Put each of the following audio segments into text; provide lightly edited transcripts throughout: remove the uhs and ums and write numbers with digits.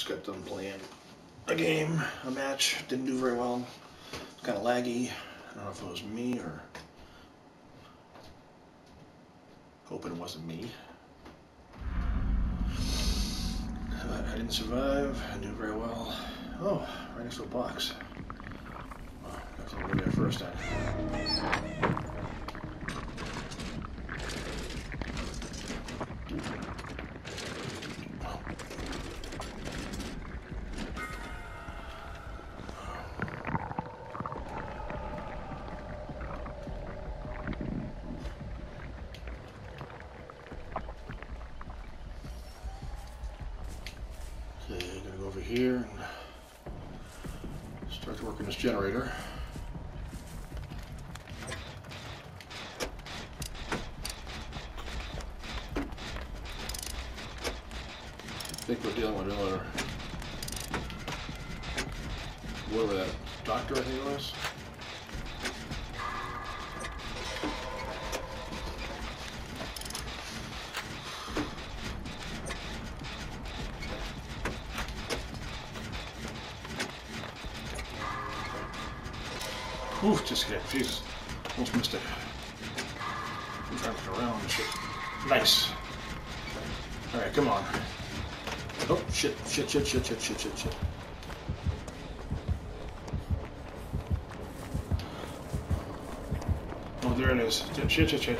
Just got done playing a game, a match. Didn't do very well. Kind of laggy. I don't know if it was me or... Hoping it wasn't me. But I didn't survive. I didn't do very well. Oh, right next to a box. Well, that's what we got first time. Okay, gonna go over here and start working this generator. I think we're dealing with another, whatever that doctor I think it was. Oof, just hit it. Jesus. Almost missed it. I'm driving around and shit. Nice. Alright, come on. Oh, shit. Oh, there it is. Shit.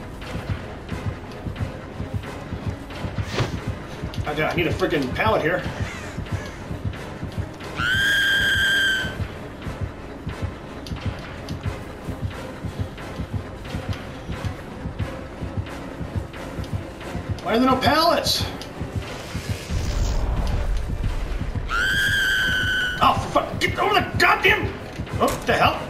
I need a freaking pallet here. Why are there no pallets? Oh, fuck. Get over the goddamn... Oh, what the hell?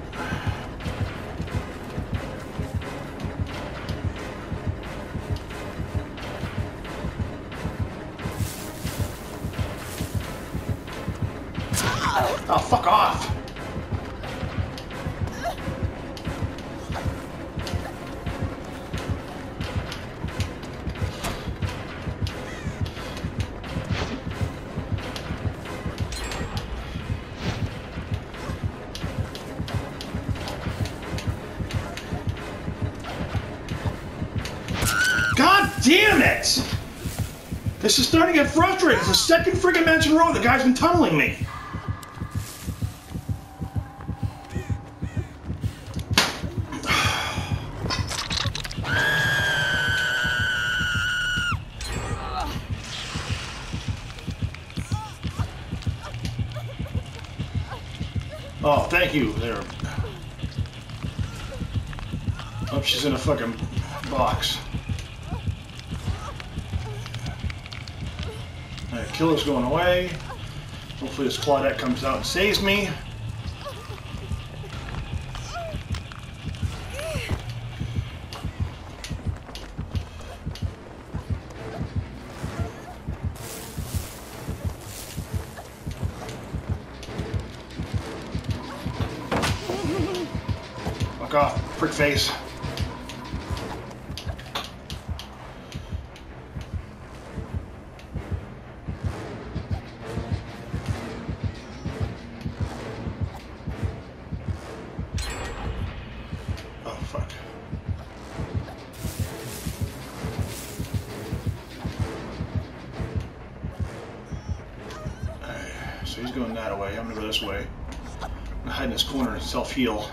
Oh, fuck off. God damn it! This is starting to get frustrating. It's the second friggin' match in a row the guy's been tunneling me. Oh, thank you, there. Oh, she's in a fucking box. Alright, killer's going away. Hopefully this Claudette comes out and saves me. Fuck off, prick face. Oh, fuck. Alright, so he's going that way. I'm gonna go this way. I'm gonna hide in this corner and self-heal.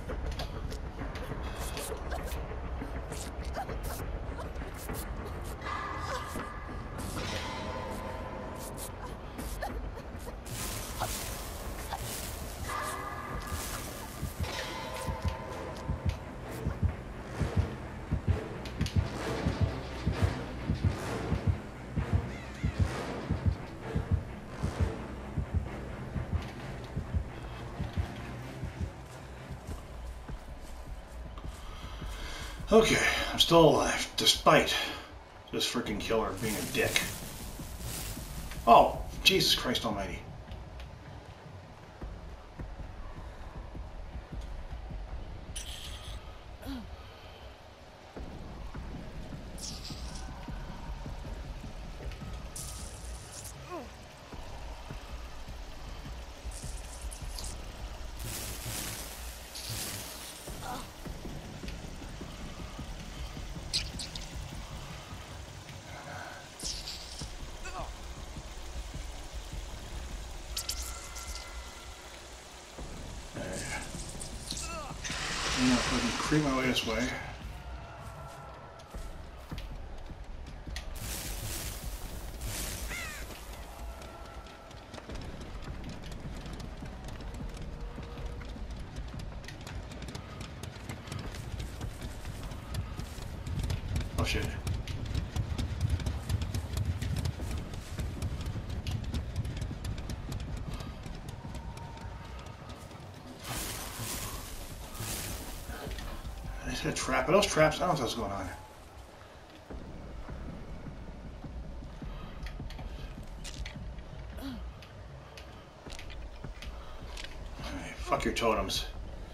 Okay, I'm still alive, despite this freaking killer being a dick. Oh, Jesus Christ almighty. creep my way this way. Oh shit. Is that a trap? Are those traps? I don't know what's going on. Hey, fuck your totems.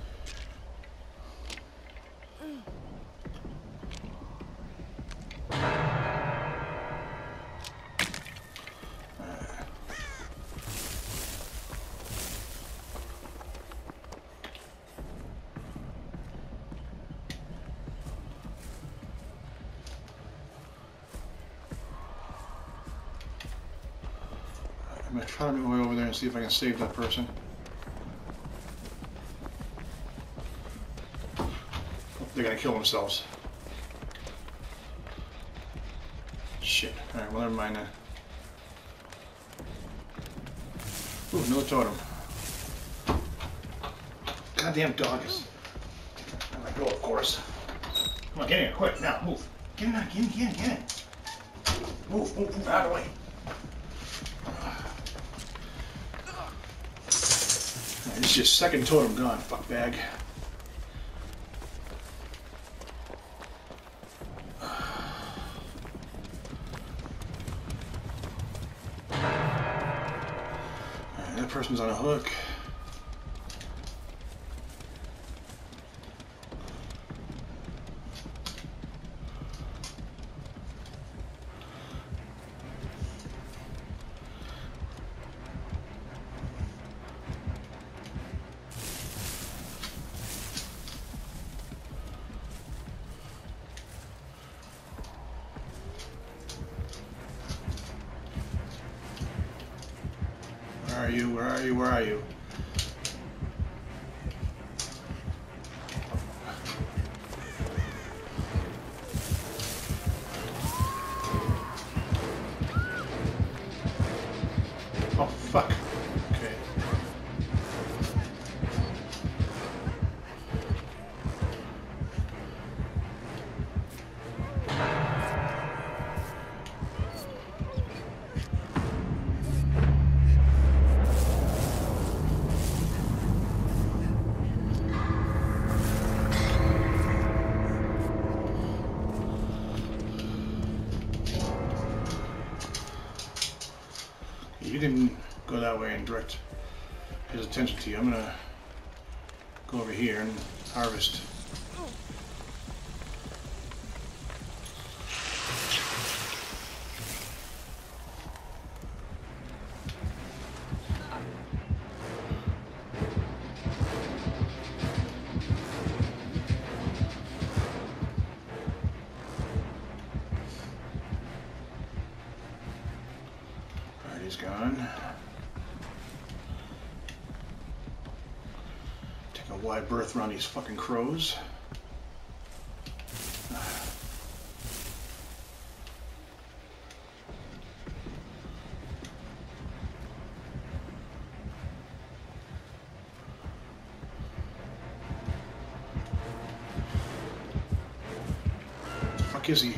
I'm going to try to make my way over there and see if I can save that person. They're going to kill themselves. Shit. Alright, well, never mind then. Ooh, no totem. Goddamn dog is... I'm going to go, of course. Come on, get in here, quick, now, move. Get in, get in, get in, get in. Move, move, move, out of the way. It's just second totem gone, fuckbag. That person's on a hook. Where are you? Where are you? Where are you? Oh, fuck. Okay. You didn't go that way and direct his attention to you. I'm gonna go over here and harvest. He's gone. Take a wide berth around these fucking crows. Where the fuck is he?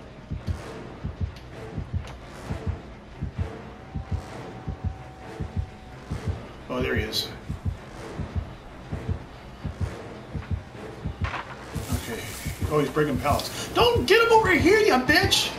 Oh, there he is. Okay. Oh, he's breaking pallets. Don't get him over here, you bitch!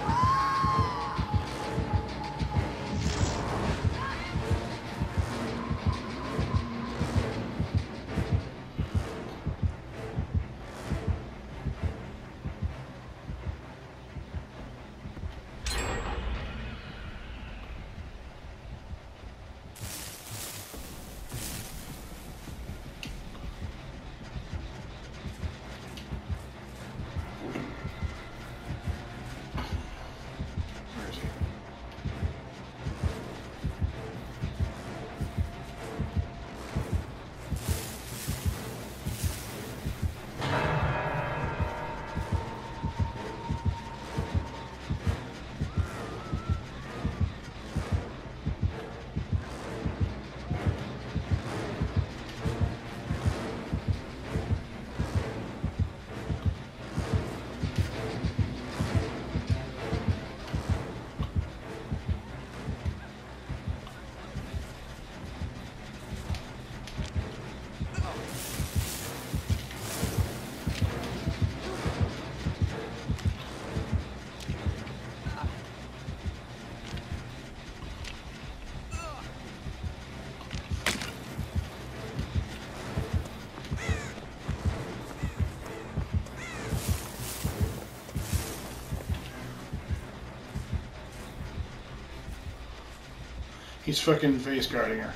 He's fucking face guarding her.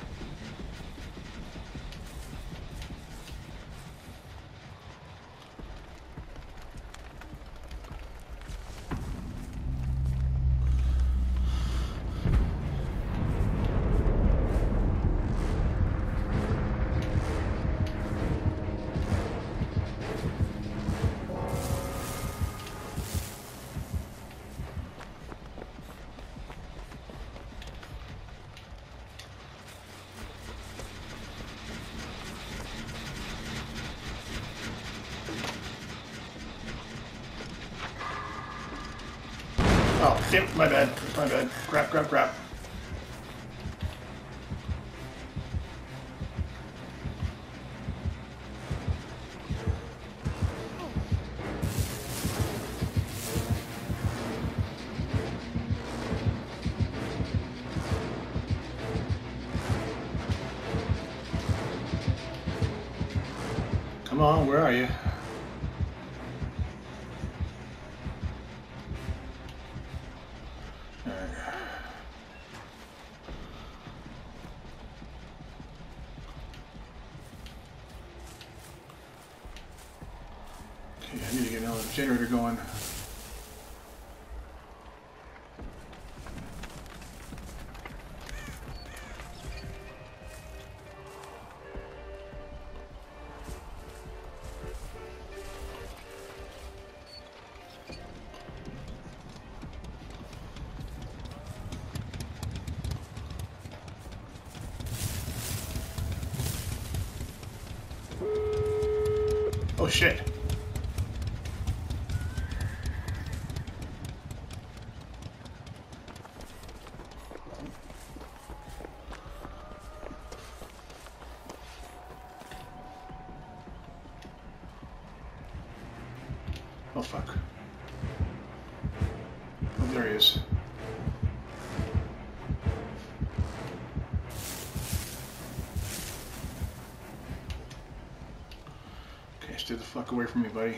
Oh, damn, my bad. My bad. Crap, crap, crap. Come on, where are you? I need to get another generator going. Oh shit. Oh fuck. Oh, there he is. Okay, stay the fuck away from me, buddy.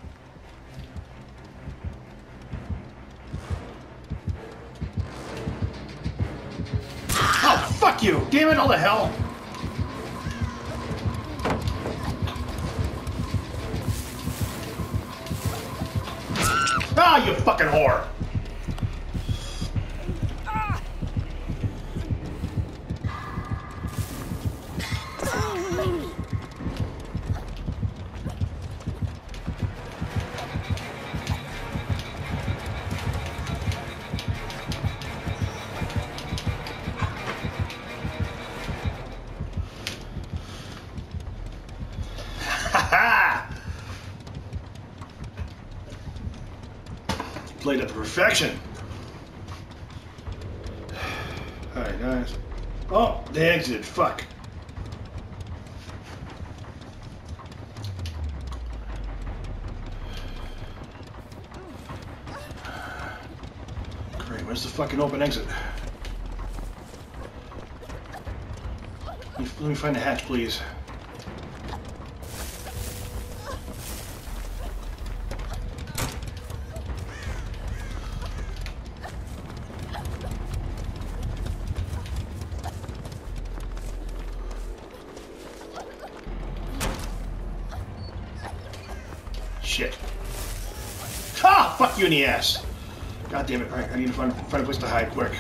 Oh, fuck you! Damn it, all the hell! Ah, you fucking whore! Played up to perfection. Alright, guys. Oh, they exited. Fuck. Great, where's the fucking open exit? Let me find the hatch, please. Shit. Ah! Fuck you in the ass! God damn it. Alright, I need to find a place to hide quick.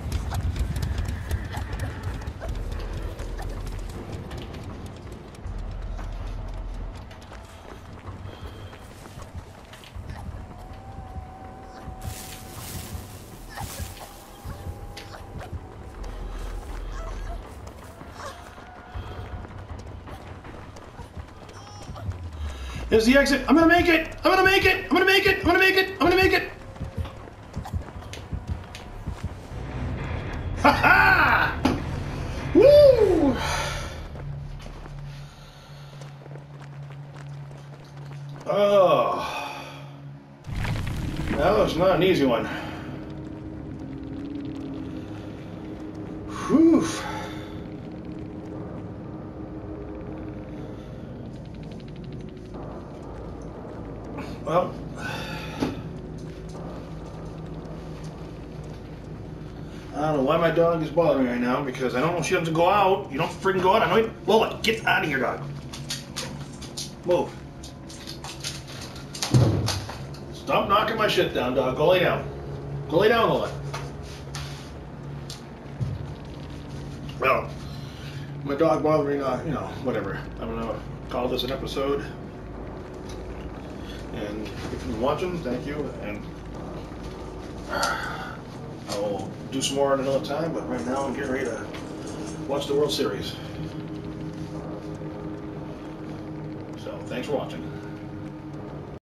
There's the exit. I'm gonna make it. I'm gonna make it. I'm gonna make it. I'm gonna make it. I'm gonna make it. Ha ha! Woo! Oh, that was not an easy one. Whew. Well, I don't know why my dog is bothering me right now, because I don't know if she doesn't go out. You don't freaking go out. I know you. Lola, get out of here, dog. Move. Stop knocking my shit down, dog. Go lay down. Go lay down, Lola. Well, my dog bothering me, you know, whatever. I'm gonna call this an episode. And if you've been watching, thank you. And I'll do some more at another time, but right now I'm getting ready to watch the World Series. So, thanks for watching.